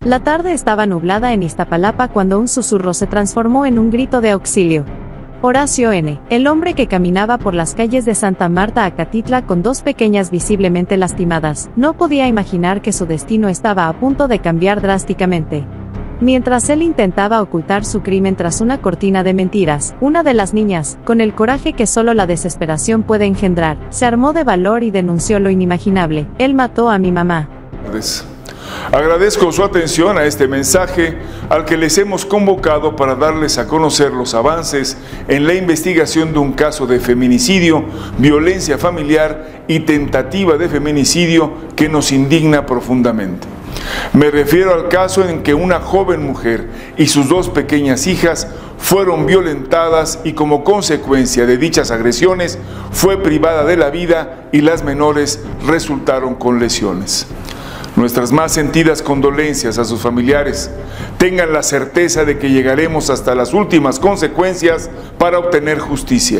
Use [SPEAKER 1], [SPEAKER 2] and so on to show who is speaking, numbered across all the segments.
[SPEAKER 1] La tarde estaba nublada en Iztapalapa cuando un susurro se transformó en un grito de auxilio. Horacio N., el hombre que caminaba por las calles de Santa Marta a Acatitla con dos pequeñas visiblemente lastimadas, no podía imaginar que su destino estaba a punto de cambiar drásticamente. Mientras él intentaba ocultar su crimen tras una cortina de mentiras, una de las niñas, con el coraje que solo la desesperación puede engendrar, se armó de valor y denunció lo inimaginable: él mató a mi mamá.
[SPEAKER 2] Agradezco su atención a este mensaje al que les hemos convocado para darles a conocer los avances en la investigación de un caso de feminicidio, violencia familiar y tentativa de feminicidio que nos indigna profundamente. Me refiero al caso en que una joven mujer y sus dos pequeñas hijas fueron violentadas y como consecuencia de dichas agresiones fue privada de la vida y las menores resultaron con lesiones. Nuestras más sentidas condolencias a sus familiares. Tengan la certeza de que llegaremos hasta las últimas consecuencias para obtener justicia.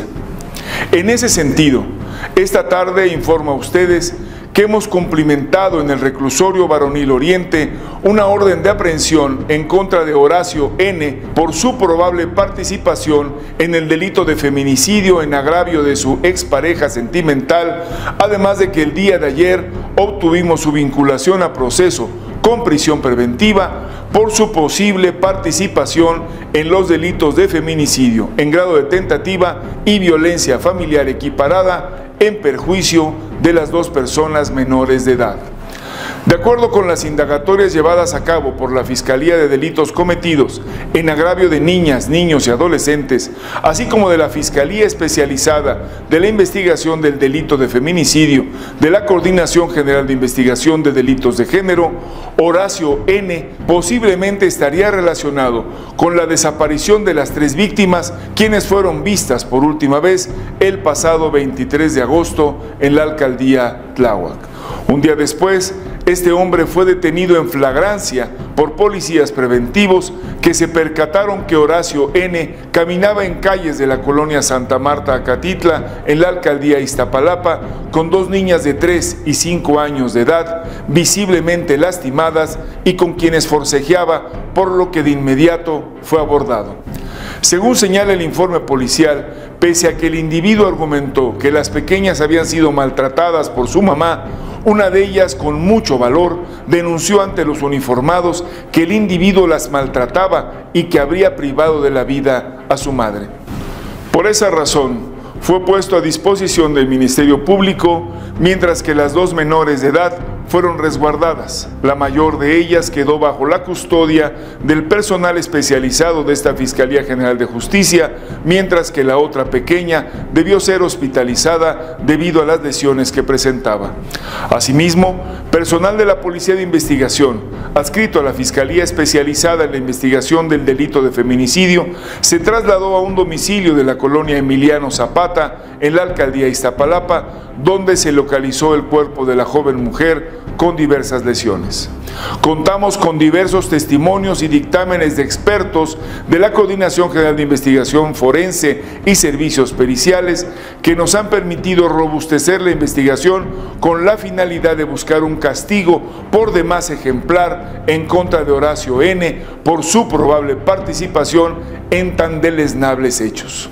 [SPEAKER 2] En ese sentido, esta tarde informo a ustedes que hemos cumplimentado en el reclusorio varonil Oriente una orden de aprehensión en contra de Horacio N. por su probable participación en el delito de feminicidio en agravio de su expareja sentimental, además de que el día de ayer obtuvimos su vinculación a proceso con prisión preventiva por su posible participación en los delitos de feminicidio en grado de tentativa y violencia familiar equiparada en perjuicio de las dos personas menores de edad. De acuerdo con las indagatorias llevadas a cabo por la Fiscalía de Delitos Cometidos en agravio de niñas, niños y adolescentes, así como de la Fiscalía Especializada de la Investigación del Delito de Feminicidio, de la Coordinación General de Investigación de Delitos de Género, Horacio N. posiblemente estaría relacionado con la desaparición de las tres víctimas, quienes fueron vistas por última vez el pasado 23 de agosto en la alcaldía Tláhuac. Un día después, este hombre fue detenido en flagrancia por policías preventivos que se percataron que Horacio N. caminaba en calles de la colonia Santa Marta, Acatitla, en la alcaldía Iztapalapa, con dos niñas de 3 y 5 años de edad, visiblemente lastimadas y con quienes forcejeaba, por lo que de inmediato fue abordado. Según señala el informe policial, pese a que el individuo argumentó que las pequeñas habían sido maltratadas por su mamá, una de ellas, con mucho valor, denunció ante los uniformados que el individuo las maltrataba y que habría privado de la vida a su madre. Por esa razón, fue puesto a disposición del Ministerio Público, mientras que las dos menores de edad fueron resguardadas. La mayor de ellas quedó bajo la custodia del personal especializado de esta Fiscalía General de Justicia, mientras que la otra pequeña debió ser hospitalizada debido a las lesiones que presentaba. Asimismo, personal de la Policía de Investigación, adscrito a la Fiscalía Especializada en la Investigación del Delito de Feminicidio, se trasladó a un domicilio de la colonia Emiliano Zapata, en la alcaldía Iztapalapa, donde se localizó el cuerpo de la joven mujer con diversas lesiones. Contamos con diversos testimonios y dictámenes de expertos de la Coordinación General de Investigación Forense y Servicios Periciales que nos han permitido robustecer la investigación con la finalidad de buscar un castigo por demás ejemplar en contra de Horacio N. por su probable participación en tan deleznables hechos.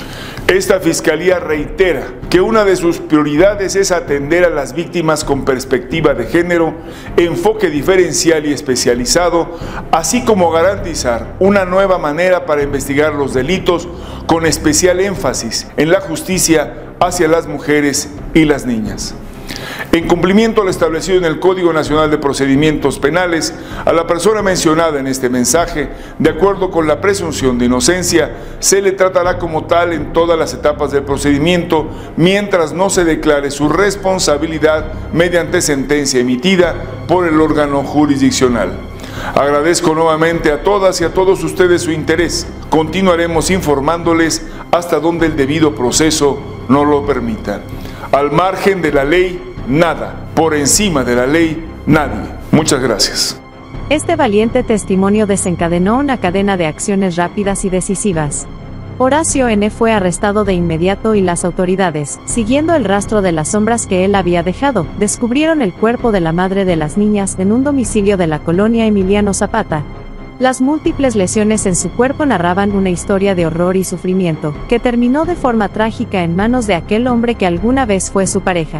[SPEAKER 2] Esta Fiscalía reitera que una de sus prioridades es atender a las víctimas con perspectiva de género, enfoque diferencial y especializado, así como garantizar una nueva manera para investigar los delitos con especial énfasis en la justicia hacia las mujeres y las niñas. En cumplimiento a lo establecido en el Código Nacional de Procedimientos Penales, a la persona mencionada en este mensaje, de acuerdo con la presunción de inocencia, se le tratará como tal en todas las etapas del procedimiento, mientras no se declare su responsabilidad mediante sentencia emitida por el órgano jurisdiccional. Agradezco nuevamente a todas y a todos ustedes su interés. Continuaremos informándoles hasta donde el debido proceso nos lo permita. Al margen de la ley, nada. Por encima de la ley, nadie. Muchas gracias.
[SPEAKER 1] Este valiente testimonio desencadenó una cadena de acciones rápidas y decisivas. Horacio N. fue arrestado de inmediato y las autoridades, siguiendo el rastro de las sombras que él había dejado, descubrieron el cuerpo de la madre de las niñas en un domicilio de la colonia Emiliano Zapata. Las múltiples lesiones en su cuerpo narraban una historia de horror y sufrimiento, que terminó de forma trágica en manos de aquel hombre que alguna vez fue su pareja.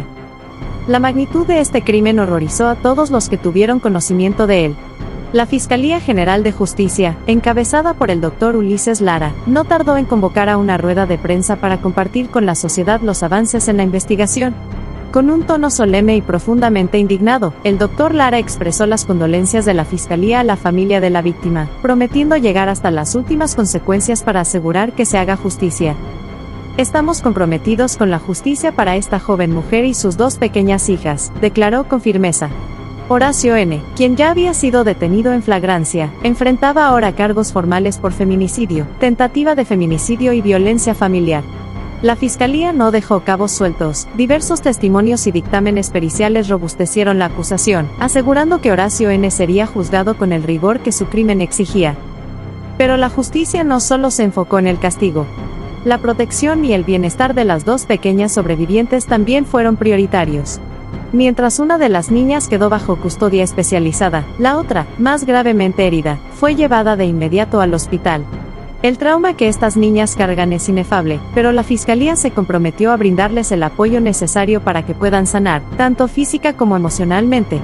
[SPEAKER 1] La magnitud de este crimen horrorizó a todos los que tuvieron conocimiento de él. La Fiscalía General de Justicia, encabezada por el Dr. Ulises Lara, no tardó en convocar a una rueda de prensa para compartir con la sociedad los avances en la investigación. Con un tono solemne y profundamente indignado, el Dr. Lara expresó las condolencias de la Fiscalía a la familia de la víctima, prometiendo llegar hasta las últimas consecuencias para asegurar que se haga justicia. Estamos comprometidos con la justicia para esta joven mujer y sus dos pequeñas hijas, declaró con firmeza. Horacio N., quien ya había sido detenido en flagrancia, enfrentaba ahora cargos formales por feminicidio, tentativa de feminicidio y violencia familiar. La Fiscalía no dejó cabos sueltos, diversos testimonios y dictámenes periciales robustecieron la acusación, asegurando que Horacio N. sería juzgado con el rigor que su crimen exigía. Pero la justicia no solo se enfocó en el castigo. La protección y el bienestar de las dos pequeñas sobrevivientes también fueron prioritarios. Mientras una de las niñas quedó bajo custodia especializada, la otra, más gravemente herida, fue llevada de inmediato al hospital. El trauma que estas niñas cargan es inefable, pero la Fiscalía se comprometió a brindarles el apoyo necesario para que puedan sanar, tanto física como emocionalmente.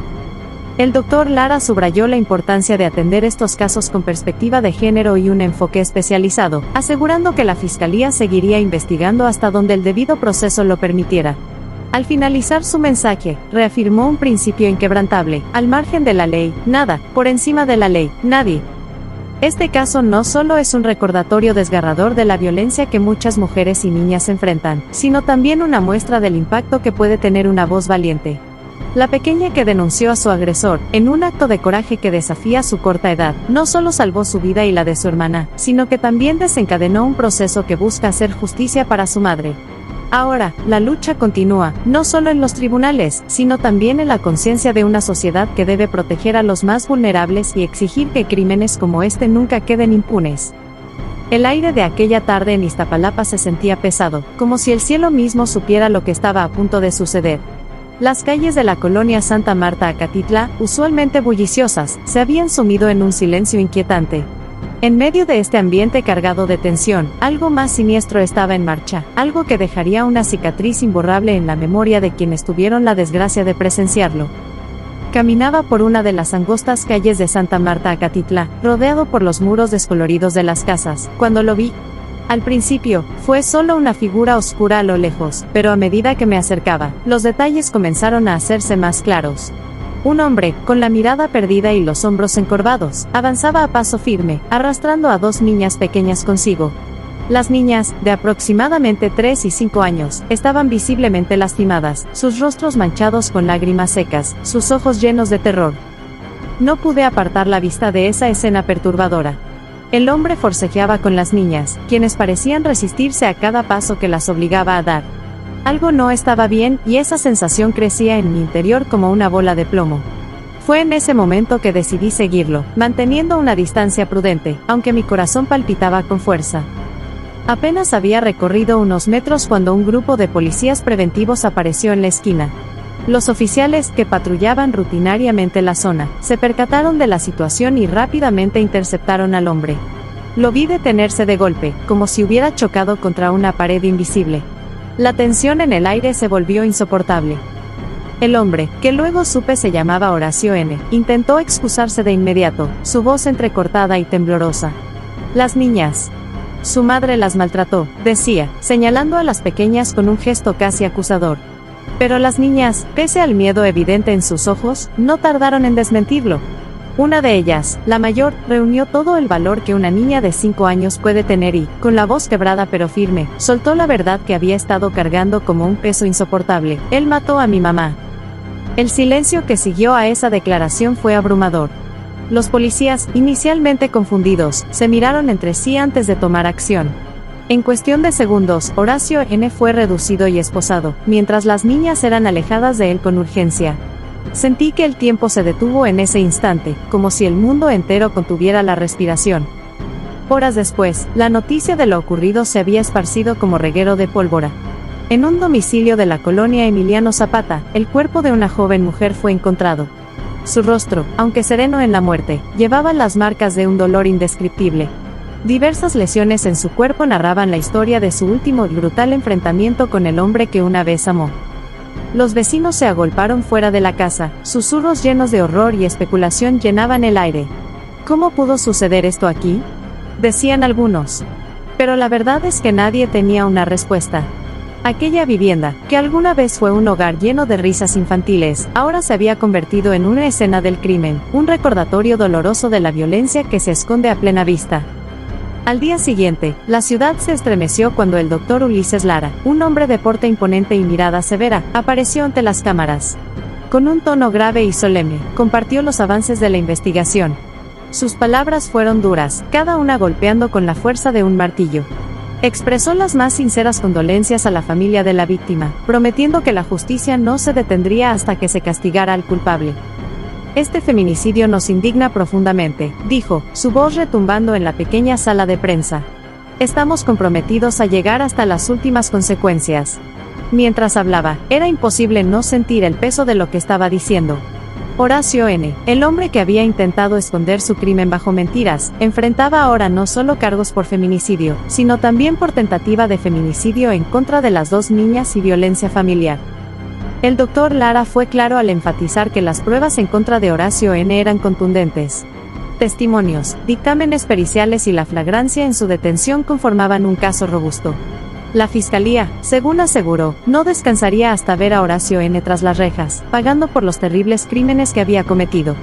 [SPEAKER 1] El Dr. Lara subrayó la importancia de atender estos casos con perspectiva de género y un enfoque especializado, asegurando que la Fiscalía seguiría investigando hasta donde el debido proceso lo permitiera. Al finalizar su mensaje, reafirmó un principio inquebrantable: al margen de la ley, nada; por encima de la ley, nadie. Este caso no solo es un recordatorio desgarrador de la violencia que muchas mujeres y niñas enfrentan, sino también una muestra del impacto que puede tener una voz valiente. La pequeña que denunció a su agresor, en un acto de coraje que desafía su corta edad, no solo salvó su vida y la de su hermana, sino que también desencadenó un proceso que busca hacer justicia para su madre. Ahora, la lucha continúa, no solo en los tribunales, sino también en la conciencia de una sociedad que debe proteger a los más vulnerables y exigir que crímenes como este nunca queden impunes. El aire de aquella tarde en Iztapalapa se sentía pesado, como si el cielo mismo supiera lo que estaba a punto de suceder. Las calles de la colonia Santa Marta Acatitla, usualmente bulliciosas, se habían sumido en un silencio inquietante. En medio de este ambiente cargado de tensión, algo más siniestro estaba en marcha, algo que dejaría una cicatriz imborrable en la memoria de quienes tuvieron la desgracia de presenciarlo. Caminaba por una de las angostas calles de Santa Marta Acatitla, rodeado por los muros descoloridos de las casas, cuando lo vi. Al principio, fue solo una figura oscura a lo lejos, pero a medida que me acercaba, los detalles comenzaron a hacerse más claros. Un hombre, con la mirada perdida y los hombros encorvados, avanzaba a paso firme, arrastrando a dos niñas pequeñas consigo. Las niñas, de aproximadamente 3 y 5 años, estaban visiblemente lastimadas, sus rostros manchados con lágrimas secas, sus ojos llenos de terror. No pude apartar la vista de esa escena perturbadora. El hombre forcejeaba con las niñas, quienes parecían resistirse a cada paso que las obligaba a dar. Algo no estaba bien, y esa sensación crecía en mi interior como una bola de plomo. Fue en ese momento que decidí seguirlo, manteniendo una distancia prudente, aunque mi corazón palpitaba con fuerza. Apenas había recorrido unos metros cuando un grupo de policías preventivos apareció en la esquina. Los oficiales, que patrullaban rutinariamente la zona, se percataron de la situación y rápidamente interceptaron al hombre. Lo vi detenerse de golpe, como si hubiera chocado contra una pared invisible. La tensión en el aire se volvió insoportable. El hombre, que luego supe se llamaba Horacio N., intentó excusarse de inmediato, su voz entrecortada y temblorosa. Las niñas. Su madre las maltrató, decía, señalando a las pequeñas con un gesto casi acusador. Pero las niñas, pese al miedo evidente en sus ojos, no tardaron en desmentirlo. Una de ellas, la mayor, reunió todo el valor que una niña de 5 años puede tener y, con la voz quebrada pero firme, soltó la verdad que había estado cargando como un peso insoportable: él mató a mi mamá. El silencio que siguió a esa declaración fue abrumador. Los policías, inicialmente confundidos, se miraron entre sí antes de tomar acción. En cuestión de segundos, Horacio N. fue reducido y esposado, mientras las niñas eran alejadas de él con urgencia. Sentí que el tiempo se detuvo en ese instante, como si el mundo entero contuviera la respiración. Horas después, la noticia de lo ocurrido se había esparcido como reguero de pólvora. En un domicilio de la colonia Emiliano Zapata, el cuerpo de una joven mujer fue encontrado. Su rostro, aunque sereno en la muerte, llevaba las marcas de un dolor indescriptible. Diversas lesiones en su cuerpo narraban la historia de su último y brutal enfrentamiento con el hombre que una vez amó. Los vecinos se agolparon fuera de la casa, susurros llenos de horror y especulación llenaban el aire. ¿Cómo pudo suceder esto aquí?, decían algunos. Pero la verdad es que nadie tenía una respuesta. Aquella vivienda, que alguna vez fue un hogar lleno de risas infantiles, ahora se había convertido en una escena del crimen, un recordatorio doloroso de la violencia que se esconde a plena vista. Al día siguiente, la ciudad se estremeció cuando el doctor Ulises Lara, un hombre de porte imponente y mirada severa, apareció ante las cámaras. Con un tono grave y solemne, compartió los avances de la investigación. Sus palabras fueron duras, cada una golpeando con la fuerza de un martillo. Expresó las más sinceras condolencias a la familia de la víctima, prometiendo que la justicia no se detendría hasta que se castigara al culpable. Este feminicidio nos indigna profundamente, dijo, su voz retumbando en la pequeña sala de prensa. Estamos comprometidos a llegar hasta las últimas consecuencias. Mientras hablaba, era imposible no sentir el peso de lo que estaba diciendo. Horacio N., el hombre que había intentado esconder su crimen bajo mentiras, enfrentaba ahora no solo cargos por feminicidio, sino también por tentativa de feminicidio en contra de las dos niñas y violencia familiar. El doctor Lara fue claro al enfatizar que las pruebas en contra de Horacio N. eran contundentes. Testimonios, dictámenes periciales y la flagrancia en su detención conformaban un caso robusto. La fiscalía, según aseguró, no descansaría hasta ver a Horacio N. tras las rejas, pagando por los terribles crímenes que había cometido.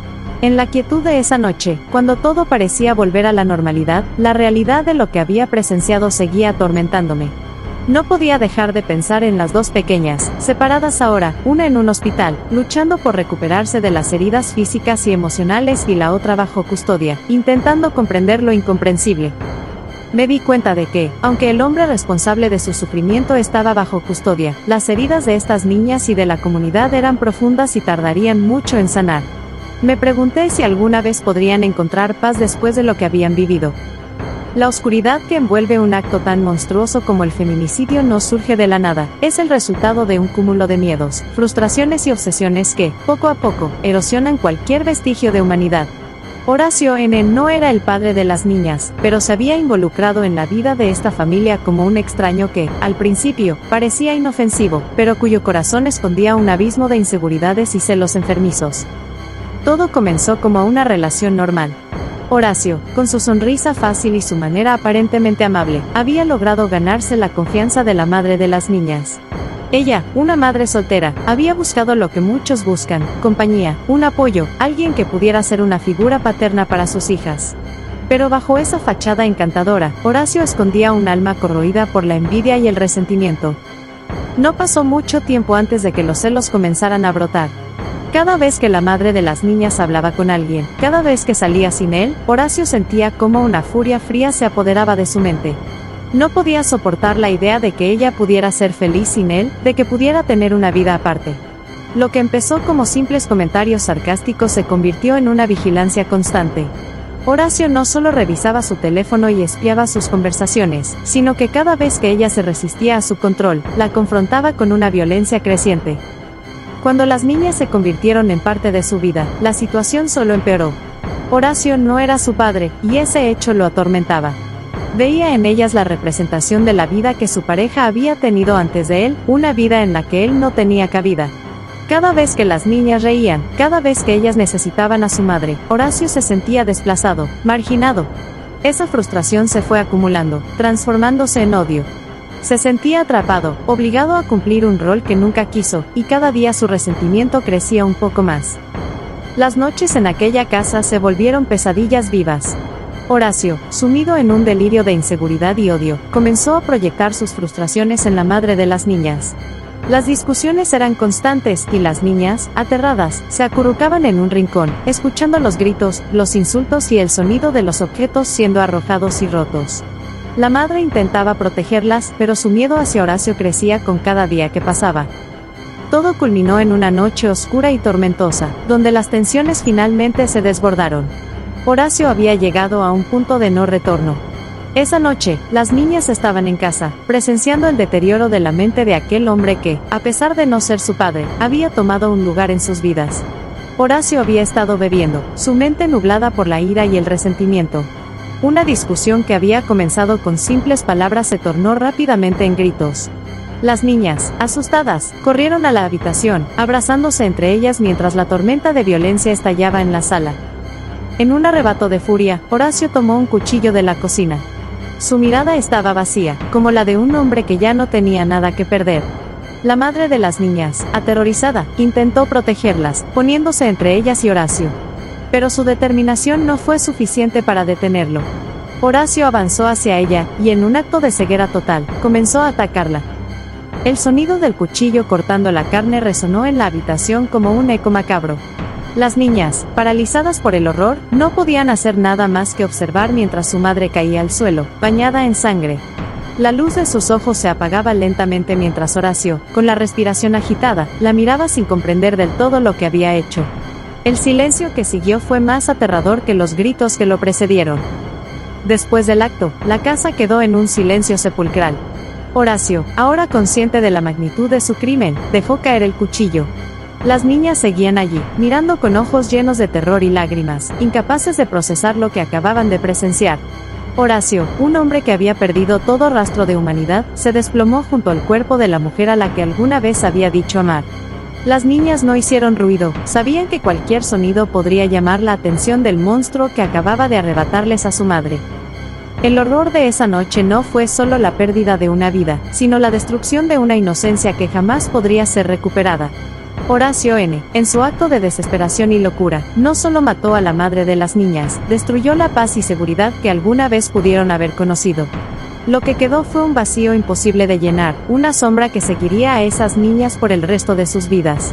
[SPEAKER 1] En la quietud de esa noche, cuando todo parecía volver a la normalidad, la realidad de lo que había presenciado seguía atormentándome. No podía dejar de pensar en las dos pequeñas, separadas ahora, una en un hospital, luchando por recuperarse de las heridas físicas y emocionales y la otra bajo custodia, intentando comprender lo incomprensible. Me di cuenta de que, aunque el hombre responsable de su sufrimiento estaba bajo custodia, las heridas de estas niñas y de la comunidad eran profundas y tardarían mucho en sanar. Me pregunté si alguna vez podrían encontrar paz después de lo que habían vivido. La oscuridad que envuelve un acto tan monstruoso como el feminicidio no surge de la nada, es el resultado de un cúmulo de miedos, frustraciones y obsesiones que, poco a poco, erosionan cualquier vestigio de humanidad. Horacio N. no era el padre de las niñas, pero se había involucrado en la vida de esta familia como un extraño que, al principio, parecía inofensivo, pero cuyo corazón escondía un abismo de inseguridades y celos enfermizos. Todo comenzó como una relación normal. Horacio, con su sonrisa fácil y su manera aparentemente amable, había logrado ganarse la confianza de la madre de las niñas. Ella, una madre soltera, había buscado lo que muchos buscan: compañía, un apoyo, alguien que pudiera ser una figura paterna para sus hijas. Pero bajo esa fachada encantadora, Horacio escondía un alma corroída por la envidia y el resentimiento. No pasó mucho tiempo antes de que los celos comenzaran a brotar. Cada vez que la madre de las niñas hablaba con alguien, cada vez que salía sin él, Horacio sentía como una furia fría se apoderaba de su mente. No podía soportar la idea de que ella pudiera ser feliz sin él, de que pudiera tener una vida aparte. Lo que empezó como simples comentarios sarcásticos se convirtió en una vigilancia constante. Horacio no solo revisaba su teléfono y espiaba sus conversaciones, sino que cada vez que ella se resistía a su control, la confrontaba con una violencia creciente. Cuando las niñas se convirtieron en parte de su vida, la situación solo empeoró. Horacio no era su padre, y ese hecho lo atormentaba. Veía en ellas la representación de la vida que su pareja había tenido antes de él, una vida en la que él no tenía cabida. Cada vez que las niñas reían, cada vez que ellas necesitaban a su madre, Horacio se sentía desplazado, marginado. Esa frustración se fue acumulando, transformándose en odio. Se sentía atrapado, obligado a cumplir un rol que nunca quiso, y cada día su resentimiento crecía un poco más. Las noches en aquella casa se volvieron pesadillas vivas. Horacio, sumido en un delirio de inseguridad y odio, comenzó a proyectar sus frustraciones en la madre de las niñas. Las discusiones eran constantes, y las niñas, aterradas, se acurrucaban en un rincón, escuchando los gritos, los insultos y el sonido de los objetos siendo arrojados y rotos. La madre intentaba protegerlas, pero su miedo hacia Horacio crecía con cada día que pasaba. Todo culminó en una noche oscura y tormentosa, donde las tensiones finalmente se desbordaron. Horacio había llegado a un punto de no retorno. Esa noche, las niñas estaban en casa, presenciando el deterioro de la mente de aquel hombre que, a pesar de no ser su padre, había tomado un lugar en sus vidas. Horacio había estado bebiendo, su mente nublada por la ira y el resentimiento. Una discusión que había comenzado con simples palabras se tornó rápidamente en gritos. Las niñas, asustadas, corrieron a la habitación, abrazándose entre ellas mientras la tormenta de violencia estallaba en la sala. En un arrebato de furia, Horacio tomó un cuchillo de la cocina. Su mirada estaba vacía, como la de un hombre que ya no tenía nada que perder. La madre de las niñas, aterrorizada, intentó protegerlas, poniéndose entre ellas y Horacio. Pero su determinación no fue suficiente para detenerlo. Horacio avanzó hacia ella, y en un acto de ceguera total, comenzó a atacarla. El sonido del cuchillo cortando la carne resonó en la habitación como un eco macabro. Las niñas, paralizadas por el horror, no podían hacer nada más que observar mientras su madre caía al suelo, bañada en sangre. La luz de sus ojos se apagaba lentamente mientras Horacio, con la respiración agitada, la miraba sin comprender del todo lo que había hecho. El silencio que siguió fue más aterrador que los gritos que lo precedieron. Después del acto, la casa quedó en un silencio sepulcral. Horacio, ahora consciente de la magnitud de su crimen, dejó caer el cuchillo. Las niñas seguían allí, mirando con ojos llenos de terror y lágrimas, incapaces de procesar lo que acababan de presenciar. Horacio, un hombre que había perdido todo rastro de humanidad, se desplomó junto al cuerpo de la mujer a la que alguna vez había dicho amar. Las niñas no hicieron ruido, sabían que cualquier sonido podría llamar la atención del monstruo que acababa de arrebatarles a su madre. El horror de esa noche no fue solo la pérdida de una vida, sino la destrucción de una inocencia que jamás podría ser recuperada. Horacio N., en su acto de desesperación y locura, no solo mató a la madre de las niñas, destruyó la paz y seguridad que alguna vez pudieron haber conocido. Lo que quedó fue un vacío imposible de llenar, una sombra que seguiría a esas niñas por el resto de sus vidas.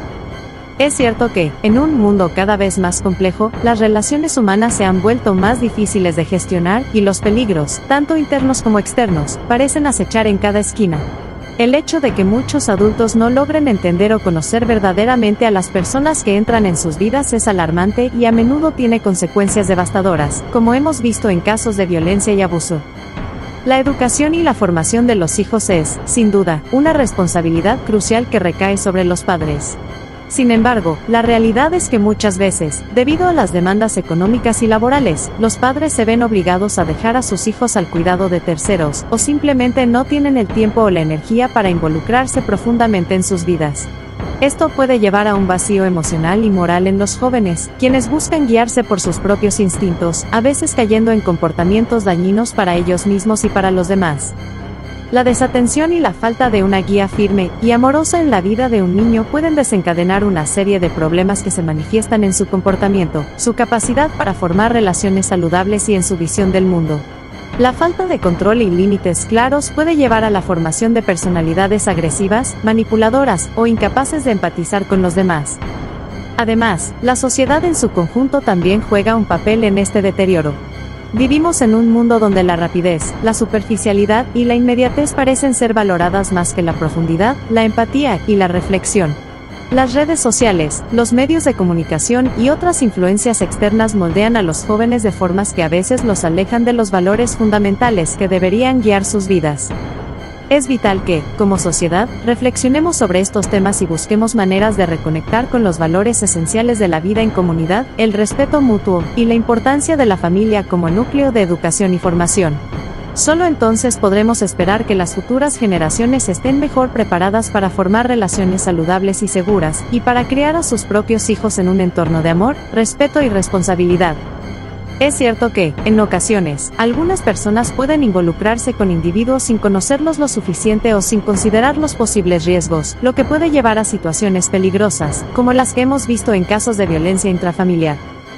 [SPEAKER 1] Es cierto que, en un mundo cada vez más complejo, las relaciones humanas se han vuelto más difíciles de gestionar, y los peligros, tanto internos como externos, parecen acechar en cada esquina. El hecho de que muchos adultos no logren entender o conocer verdaderamente a las personas que entran en sus vidas es alarmante y a menudo tiene consecuencias devastadoras, como hemos visto en casos de violencia y abuso. La educación y la formación de los hijos es, sin duda, una responsabilidad crucial que recae sobre los padres. Sin embargo, la realidad es que muchas veces, debido a las demandas económicas y laborales, los padres se ven obligados a dejar a sus hijos al cuidado de terceros, o simplemente no tienen el tiempo o la energía para involucrarse profundamente en sus vidas. Esto puede llevar a un vacío emocional y moral en los jóvenes, quienes buscan guiarse por sus propios instintos, a veces cayendo en comportamientos dañinos para ellos mismos y para los demás. La desatención y la falta de una guía firme y amorosa en la vida de un niño pueden desencadenar una serie de problemas que se manifiestan en su comportamiento, su capacidad para formar relaciones saludables y en su visión del mundo. La falta de control y límites claros puede llevar a la formación de personalidades agresivas, manipuladoras o incapaces de empatizar con los demás. Además, la sociedad en su conjunto también juega un papel en este deterioro. Vivimos en un mundo donde la rapidez, la superficialidad y la inmediatez parecen ser valoradas más que la profundidad, la empatía y la reflexión. Las redes sociales, los medios de comunicación y otras influencias externas moldean a los jóvenes de formas que a veces los alejan de los valores fundamentales que deberían guiar sus vidas. Es vital que, como sociedad, reflexionemos sobre estos temas y busquemos maneras de reconectar con los valores esenciales de la vida en comunidad, el respeto mutuo, y la importancia de la familia como núcleo de educación y formación. Solo entonces podremos esperar que las futuras generaciones estén mejor preparadas para formar relaciones saludables y seguras, y para criar a sus propios hijos en un entorno de amor, respeto y responsabilidad. Es cierto que, en ocasiones, algunas personas pueden involucrarse con individuos sin conocerlos lo suficiente o sin considerar los posibles riesgos, lo que puede llevar a situaciones peligrosas, como las que hemos visto en casos de violencia intrafamiliar.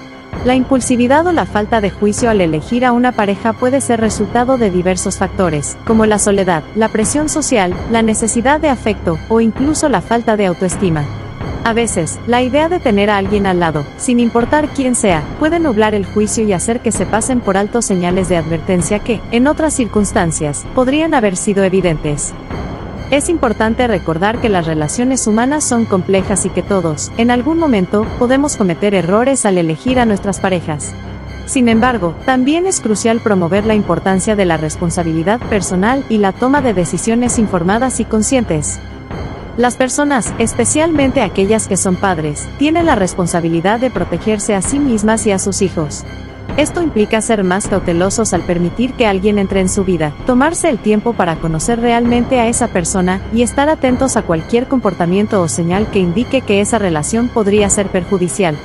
[SPEAKER 1] La impulsividad o la falta de juicio al elegir a una pareja puede ser resultado de diversos factores, como la soledad, la presión social, la necesidad de afecto, o incluso la falta de autoestima. A veces, la idea de tener a alguien al lado, sin importar quién sea, puede nublar el juicio y hacer que se pasen por alto señales de advertencia que, en otras circunstancias, podrían haber sido evidentes. Es importante recordar que las relaciones humanas son complejas y que todos, en algún momento, podemos cometer errores al elegir a nuestras parejas. Sin embargo, también es crucial promover la importancia de la responsabilidad personal y la toma de decisiones informadas y conscientes. Las personas, especialmente aquellas que son padres, tienen la responsabilidad de protegerse a sí mismas y a sus hijos. Esto implica ser más cautelosos al permitir que alguien entre en su vida, tomarse el tiempo para conocer realmente a esa persona y estar atentos a cualquier comportamiento o señal que indique que esa relación podría ser perjudicial.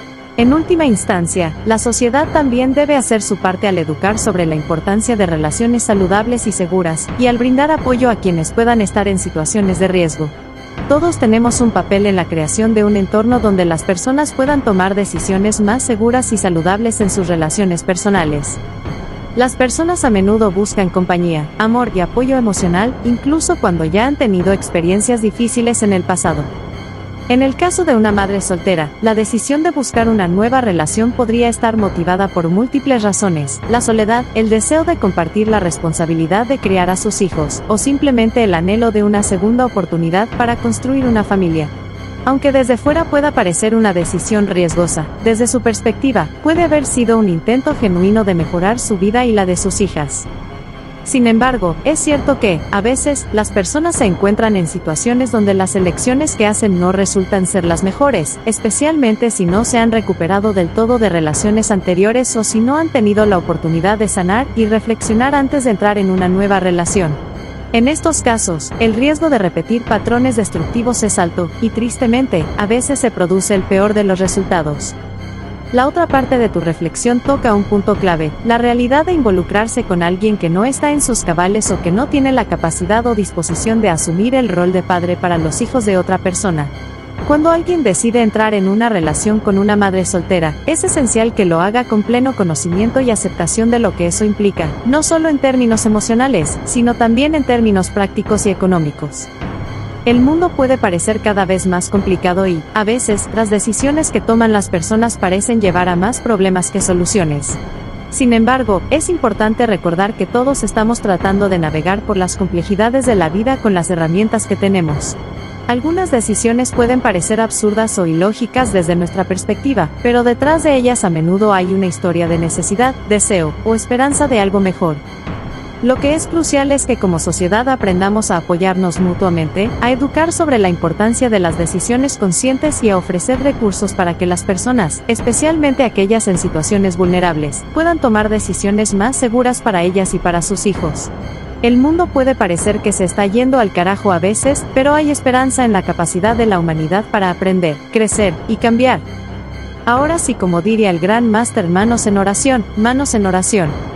[SPEAKER 1] En última instancia, la sociedad también debe hacer su parte al educar sobre la importancia de relaciones saludables y seguras, y al brindar apoyo a quienes puedan estar en situaciones de riesgo. Todos tenemos un papel en la creación de un entorno donde las personas puedan tomar decisiones más seguras y saludables en sus relaciones personales. Las personas a menudo buscan compañía, amor y apoyo emocional, incluso cuando ya han tenido experiencias difíciles en el pasado. En el caso de una madre soltera, la decisión de buscar una nueva relación podría estar motivada por múltiples razones: la soledad, el deseo de compartir la responsabilidad de criar a sus hijos, o simplemente el anhelo de una segunda oportunidad para construir una familia. Aunque desde fuera pueda parecer una decisión riesgosa, desde su perspectiva, puede haber sido un intento genuino de mejorar su vida y la de sus hijas. Sin embargo, es cierto que, a veces, las personas se encuentran en situaciones donde las elecciones que hacen no resultan ser las mejores, especialmente si no se han recuperado del todo de relaciones anteriores o si no han tenido la oportunidad de sanar y reflexionar antes de entrar en una nueva relación. En estos casos, el riesgo de repetir patrones destructivos es alto, y tristemente, a veces se produce el peor de los resultados. La otra parte de tu reflexión toca un punto clave: la realidad de involucrarse con alguien que no está en sus cabales o que no tiene la capacidad o disposición de asumir el rol de padre para los hijos de otra persona. Cuando alguien decide entrar en una relación con una madre soltera, es esencial que lo haga con pleno conocimiento y aceptación de lo que eso implica, no solo en términos emocionales, sino también en términos prácticos y económicos. El mundo puede parecer cada vez más complicado y, a veces, las decisiones que toman las personas parecen llevar a más problemas que soluciones. Sin embargo, es importante recordar que todos estamos tratando de navegar por las complejidades de la vida con las herramientas que tenemos. Algunas decisiones pueden parecer absurdas o ilógicas desde nuestra perspectiva, pero detrás de ellas a menudo hay una historia de necesidad, deseo, o esperanza de algo mejor. Lo que es crucial es que como sociedad aprendamos a apoyarnos mutuamente, a educar sobre la importancia de las decisiones conscientes y a ofrecer recursos para que las personas, especialmente aquellas en situaciones vulnerables, puedan tomar decisiones más seguras para ellas y para sus hijos. El mundo puede parecer que se está yendo al carajo a veces, pero hay esperanza en la capacidad de la humanidad para aprender, crecer y cambiar. Ahora sí, como diría el gran máster, manos en oración, manos en oración.